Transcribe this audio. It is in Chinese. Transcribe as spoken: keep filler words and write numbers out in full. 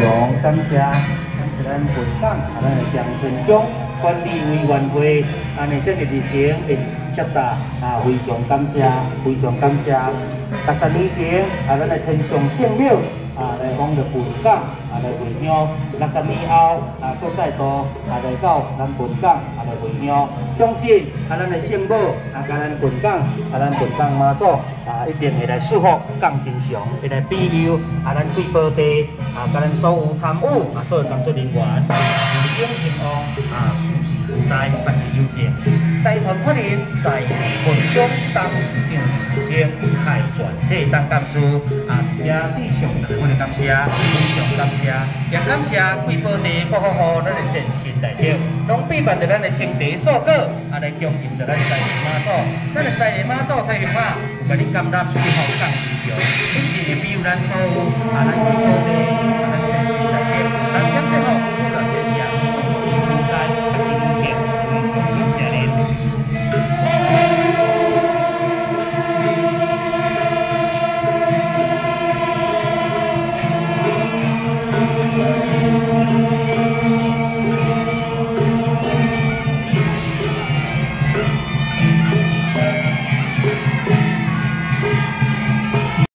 常感谢，感谢咱本港啊，咱的江村乡管理委员会安尼这个日程会接答啊，非常感谢，非常感谢。六十年前啊，咱的天上圣庙啊来往着本港啊来回乡，六十年后啊，搁再度啊来到咱本港啊来回乡。相信啊，咱的圣母啊，甲咱本港啊，咱本港妈祖啊，一定会来祝福降真祥，会来庇佑啊，咱贵宝地啊，甲咱所有参与啊，所有工作人员，永平安啊，事事在，万事有定。财团法人在本乡当市长兼海全体当干事啊，也非常大我的感谢，非常感谢，也感谢贵宝地各户户咱的善心代表，拢备办着咱的青茶素果啊，来恭迎着咱西园妈祖。咱的西园妈祖太雄啊，有甲你感染四方降吉祥，一定会庇佑咱所有啊，咱贵宝地啊，咱善心。